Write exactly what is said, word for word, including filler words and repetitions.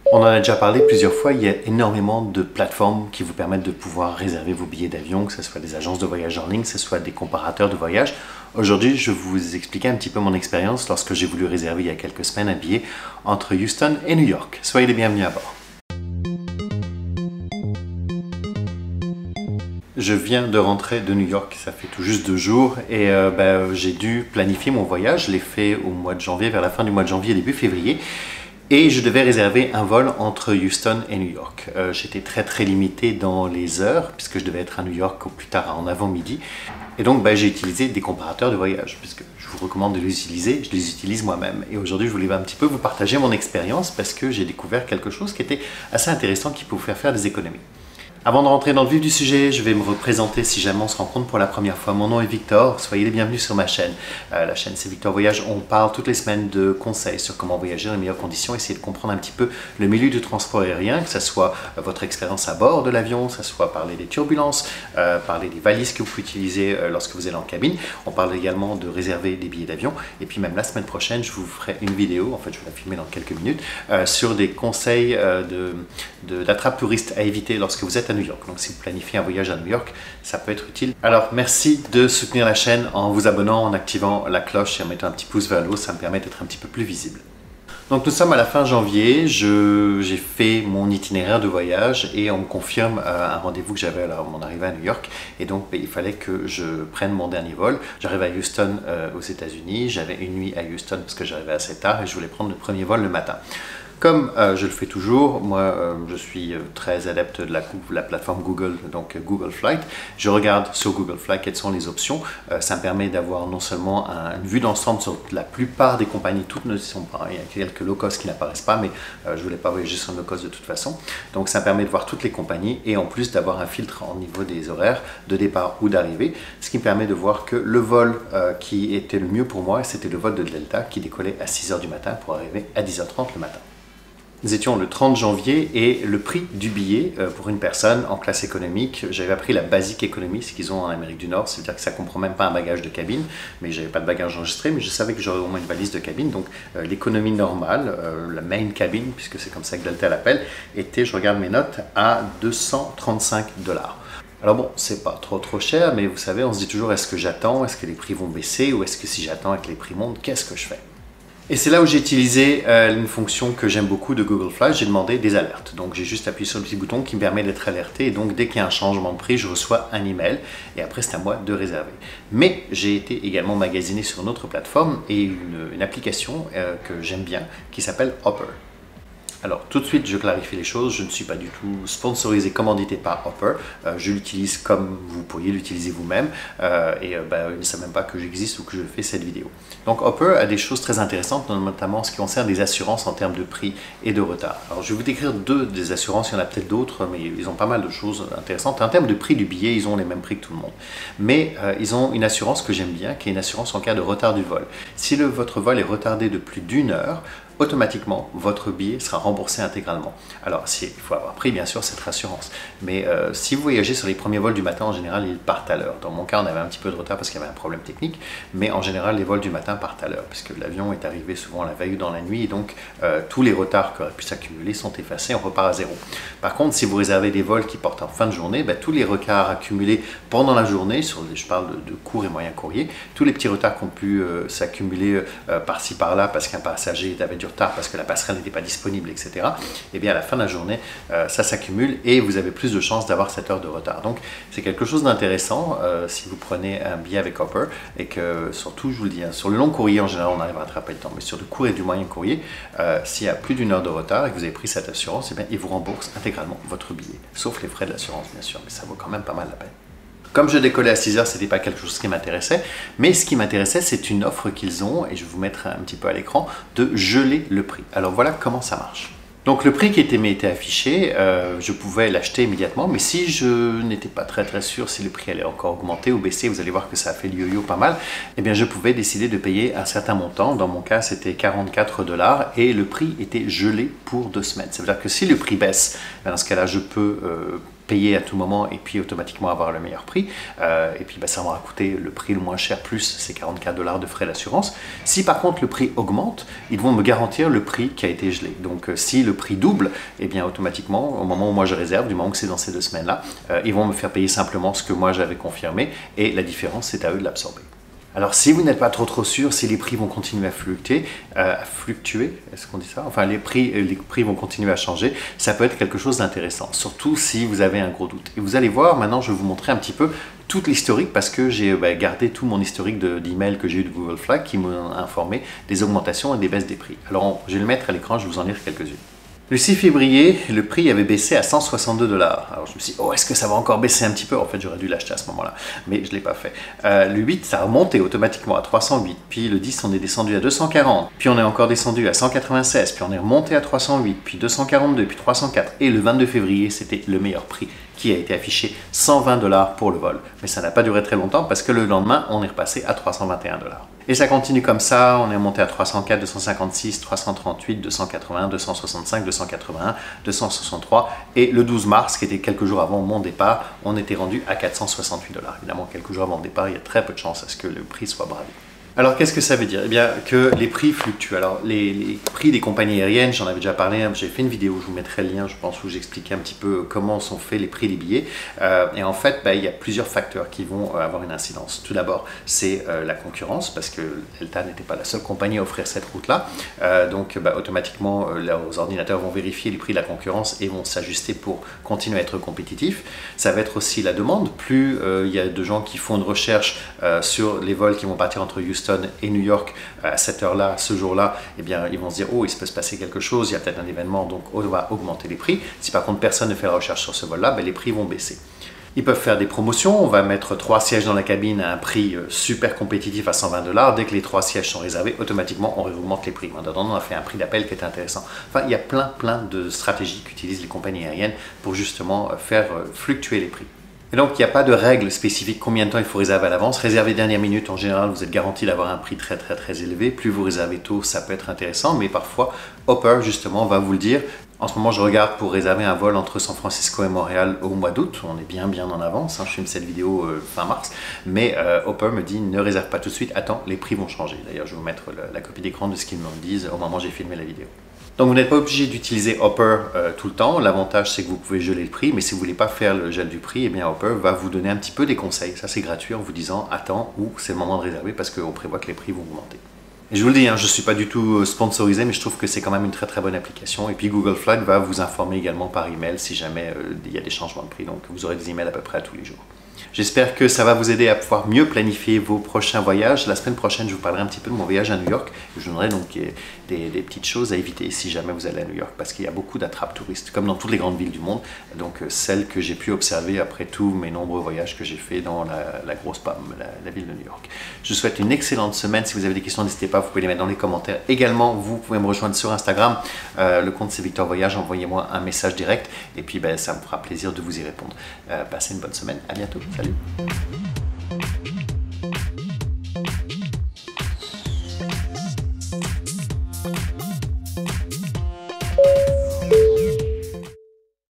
On en a déjà parlé plusieurs fois, il y a énormément de plateformes qui vous permettent de pouvoir réserver vos billets d'avion, que ce soit des agences de voyage en ligne, que ce soit des comparateurs de voyage. Aujourd'hui, je vais vous expliquer un petit peu mon expérience lorsque j'ai voulu réserver il y a quelques semaines un billet entre Houston et New York. Soyez les bienvenus à bord. Je viens de rentrer de New York, ça fait tout juste deux jours et euh, ben, j'ai dû planifier mon voyage. Je l'ai fait au mois de janvier, vers la fin du mois de janvier, début février. Et je devais réserver un vol entre Houston et New York. Euh, J'étais très très limité dans les heures, puisque je devais être à New York au plus tard en avant-midi. Et donc ben, j'ai utilisé des comparateurs de voyage, puisque je vous recommande de les utiliser, je les utilise moi-même. Et aujourd'hui, je voulais un petit peu vous partager mon expérience, parce que j'ai découvert quelque chose qui était assez intéressant, qui peut vous faire faire des économies. Avant de rentrer dans le vif du sujet, je vais me représenter si jamais on se rencontre pour la première fois. Mon nom est Victor, soyez les bienvenus sur ma chaîne. Euh, la chaîne c'est Victor Voyage, on parle toutes les semaines de conseils sur comment voyager dans les meilleures conditions, essayer de comprendre un petit peu le milieu du transport aérien, que ce soit euh, votre expérience à bord de l'avion, que ce soit parler des turbulences, euh, parler des valises que vous pouvez utiliser euh, lorsque vous allez en cabine. On parle également de réserver des billets d'avion. Et puis même la semaine prochaine, je vous ferai une vidéo, en fait je vais la filmer dans quelques minutes, euh, sur des conseils euh, de, de, d'attrape touriste à éviter lorsque vous êtes à New York. Donc si vous planifiez un voyage à New York, ça peut être utile. Alors merci de soutenir la chaîne en vous abonnant, en activant la cloche et en mettant un petit pouce vers le haut, ça me permet d'être un petit peu plus visible. Donc nous sommes à la fin janvier, j'ai fait mon itinéraire de voyage et on me confirme euh, un rendez-vous que j'avais à mon arrivée à New York. Et donc ben, il fallait que je prenne mon dernier vol. J'arrive à Houston euh, aux États-Unis, j'avais une nuit à Houston parce que j'arrivais assez tard et je voulais prendre le premier vol le matin. Comme euh, je le fais toujours, moi euh, je suis très adepte de la, la plateforme Google, donc Google Flight. Je regarde sur Google Flight quelles sont les options. Euh, ça me permet d'avoir non seulement un, une vue d'ensemble sur la plupart des compagnies, toutes ne sont pas, il y a quelques low cost qui n'apparaissent pas, mais euh, je ne voulais pas voyager sur low cost de toute façon. Donc ça me permet de voir toutes les compagnies et en plus d'avoir un filtre au niveau des horaires de départ ou d'arrivée, ce qui me permet de voir que le vol euh, qui était le mieux pour moi, c'était le vol de Delta qui décollait à six heures du matin pour arriver à dix heures trente le matin. Nous étions le trente janvier et le prix du billet euh, pour une personne en classe économique, j'avais appris la Basic Economy, ce qu'ils ont en Amérique du Nord, c'est-à-dire que ça ne comprend même pas un bagage de cabine, mais j'avais pas de bagage enregistré, mais je savais que j'aurais au moins une valise de cabine, donc euh, l'économie normale, euh, la main cabine, puisque c'est comme ça que Delta l'appelle, était, je regarde mes notes, à deux cent trente-cinq dollars. Alors bon, c'est pas trop trop cher, mais vous savez, on se dit toujours, est-ce que j'attends, est-ce que les prix vont baisser, ou est-ce que si j'attends et que les prix montent, qu'est-ce que je fais? Et c'est là où j'ai utilisé euh, une fonction que j'aime beaucoup de Google Flight, j'ai demandé des alertes. Donc j'ai juste appuyé sur le petit bouton qui me permet d'être alerté et donc dès qu'il y a un changement de prix, je reçois un email et après c'est à moi de réserver. Mais j'ai été également magasiné sur une autre plateforme et une, une application euh, que j'aime bien qui s'appelle Hopper. Alors tout de suite je clarifie les choses, je ne suis pas du tout sponsorisé, commandité par Hopper, euh, je l'utilise comme vous pourriez l'utiliser vous-même euh, et euh, ben, ils ne savent même pas que j'existe ou que je fais cette vidéo. Donc Hopper a des choses très intéressantes, notamment en ce qui concerne les assurances en termes de prix et de retard. Alors je vais vous décrire deux des assurances, il y en a peut-être d'autres, mais ils ont pas mal de choses intéressantes. En termes de prix du billet, ils ont les mêmes prix que tout le monde. Mais euh, ils ont une assurance que j'aime bien, qui est une assurance en cas de retard du vol. Si le, votre vol est retardé de plus d'une heure, automatiquement, votre billet sera remboursé intégralement. Alors, il faut avoir pris, bien sûr, cette assurance. Mais euh, si vous voyagez sur les premiers vols du matin, en général, ils partent à l'heure. Dans mon cas, on avait un petit peu de retard parce qu'il y avait un problème technique, mais en général, les vols du matin partent à l'heure, puisque l'avion est arrivé souvent la veille ou dans la nuit, et donc euh, tous les retards qui auraient pu s'accumuler sont effacés, on repart à zéro. Par contre, si vous réservez des vols qui portent en fin de journée, ben, tous les retards accumulés pendant la journée, sur les, je parle de, de court et moyen courrier, tous les petits retards qui ont pu euh, s'accumuler euh, par-ci par-là parce qu'un passager avait du retard parce que la passerelle n'était pas disponible, et cetera, et bien à la fin de la journée, euh, ça s'accumule et vous avez plus de chances d'avoir cette heure de retard. Donc c'est quelque chose d'intéressant euh, si vous prenez un billet avec Hopper et que surtout, je vous le dis, hein, sur le long courrier en général on arrive à rattraper le temps, mais sur le court et du moyen courrier, euh, s'il y a plus d'une heure de retard et que vous avez pris cette assurance, et bien, ils vous remboursent intégralement votre billet, sauf les frais de l'assurance bien sûr, mais ça vaut quand même pas mal la peine. Comme je décollais à six heures, ce n'était pas quelque chose qui m'intéressait, mais ce qui m'intéressait, c'est une offre qu'ils ont, et je vais vous mettre un petit peu à l'écran, de geler le prix. Alors voilà comment ça marche. Donc le prix qui était, m'était affiché, euh, je pouvais l'acheter immédiatement, mais si je n'étais pas très très sûr si le prix allait encore augmenter ou baisser, vous allez voir que ça a fait le yo-yo pas mal, eh bien je pouvais décider de payer un certain montant. Dans mon cas, c'était quarante-quatre dollars et le prix était gelé pour deux semaines. Ça veut dire que si le prix baisse, dans ce cas-là, je peux... Euh, payer à tout moment et puis automatiquement avoir le meilleur prix. Euh, et puis bah, ça va coûter le prix le moins cher plus ces quarante-quatre dollars de frais d'assurance. Si par contre le prix augmente, ils vont me garantir le prix qui a été gelé. Donc euh, si le prix double, et eh bien automatiquement, au moment où moi je réserve, du moment que c'est dans ces deux semaines-là, euh, ils vont me faire payer simplement ce que moi j'avais confirmé et la différence, c'est à eux de l'absorber. Alors si vous n'êtes pas trop trop sûr si les prix vont continuer à fluctuer, euh, à fluctuer, est-ce qu'on dit ça? Enfin les prix, les prix vont continuer à changer, ça peut être quelque chose d'intéressant, surtout si vous avez un gros doute. Et vous allez voir, maintenant je vais vous montrer un petit peu toute l'historique parce que j'ai bah, gardé tout mon historique d'emails que j'ai eu de Google Flag qui m'ont informé des augmentations et des baisses des prix. Alors on, je vais le mettre à l'écran, je vais vous en lire quelques-unes. Le six février, le prix avait baissé à cent soixante-deux dollars. Alors je me suis dit, oh, est-ce que ça va encore baisser un petit peu? En fait, j'aurais dû l'acheter à ce moment-là, mais je ne l'ai pas fait. Euh, le huit, ça a remonté automatiquement à trois cent huit. Puis le dix, on est descendu à deux cent quarante. Puis on est encore descendu à cent quatre-vingt-seize. Puis on est remonté à trois cent huit. Puis deux cent quarante-deux. Puis trois cent quatre. Et le vingt-deux février, c'était le meilleur prix qui a été affiché, cent vingt dollars pour le vol. Mais ça n'a pas duré très longtemps parce que le lendemain, on est repassé à trois cent vingt et un dollars. Et ça continue comme ça, on est monté à trois cent quatre, deux cent cinquante-six, trois cent trente-huit, deux cent quatre-vingts, deux cent soixante-cinq, deux cent quatre-vingts, deux cent soixante-trois. Et le douze mars, qui était quelques jours avant mon départ, on était rendu à quatre cent soixante-huit dollars. Évidemment, quelques jours avant le départ, il y a très peu de chances à ce que le prix soit bravé. Alors, qu'est-ce que ça veut dire? Eh bien, que les prix fluctuent. Alors, les, les prix des compagnies aériennes, j'en avais déjà parlé, hein, j'ai fait une vidéo, je vous mettrai le lien, je pense, où j'expliquais un petit peu comment sont faits les prix des billets. Euh, et en fait, bah, il y a plusieurs facteurs qui vont avoir une incidence. Tout d'abord, c'est euh, la concurrence, parce que Delta n'était pas la seule compagnie à offrir cette route-là. Euh, donc, bah, automatiquement, euh, leurs ordinateurs vont vérifier les prix de la concurrence et vont s'ajuster pour continuer à être compétitifs. Ça va être aussi la demande. Plus euh, il y a de gens qui font une recherche euh, sur les vols qui vont partir entre Houston et New York à cette heure-là, ce jour-là, eh bien, ils vont se dire « Oh, il se peut se passer quelque chose, il y a peut-être un événement, donc on va augmenter les prix. » Si par contre personne ne fait la recherche sur ce vol-là, ben, les prix vont baisser. Ils peuvent faire des promotions, on va mettre trois sièges dans la cabine à un prix super compétitif à cent vingt dollars. Dès que les trois sièges sont réservés, automatiquement on augmente les prix. En attendant, on a fait un prix d'appel qui est intéressant. Enfin, il y a plein plein de stratégies qu'utilisent les compagnies aériennes pour justement faire fluctuer les prix. Et donc, il n'y a pas de règle spécifique combien de temps il faut réserver à l'avance. Réserver dernière minute, en général, vous êtes garanti d'avoir un prix très très très élevé. Plus vous réservez tôt, ça peut être intéressant, mais parfois, Hopper, justement, va vous le dire. En ce moment, je regarde pour réserver un vol entre San Francisco et Montréal au mois d'août. On est bien bien en avance, hein. Je filme cette vidéo euh, fin mars. Mais euh, Hopper me dit, ne réserve pas tout de suite, attends, les prix vont changer. D'ailleurs, je vais vous mettre la, la copie d'écran de ce qu'ils me disent au moment où j'ai filmé la vidéo. Donc vous n'êtes pas obligé d'utiliser Hopper euh, tout le temps. L'avantage c'est que vous pouvez geler le prix, mais si vous ne voulez pas faire le gel du prix, eh bien Hopper va vous donner un petit peu des conseils. Ça c'est gratuit en vous disant attends ou c'est le moment de réserver parce qu'on prévoit que les prix vont augmenter. Et je vous le dis, hein, je ne suis pas du tout sponsorisé, mais je trouve que c'est quand même une très très bonne application. Et puis Google Flights va vous informer également par email si jamais euh, il y a des changements de prix. Donc vous aurez des emails à peu près à tous les jours. J'espère que ça va vous aider à pouvoir mieux planifier vos prochains voyages. La semaine prochaine, je vous parlerai un petit peu de mon voyage à New York. Je vous donnerai donc des, des petites choses à éviter si jamais vous allez à New York, parce qu'il y a beaucoup d'attrapes touristes, comme dans toutes les grandes villes du monde. Donc celles que j'ai pu observer après tous mes nombreux voyages que j'ai fait dans la, la grosse pomme, la, la ville de New York. Je vous souhaite une excellente semaine. Si vous avez des questions, n'hésitez pas, vous pouvez les mettre dans les commentaires. Également, vous pouvez me rejoindre sur Instagram. Euh, le compte c'est Victor Voyage. Envoyez-moi un message direct et puis ben, ça me fera plaisir de vous y répondre. Euh, passez une bonne semaine. À bientôt. Salut.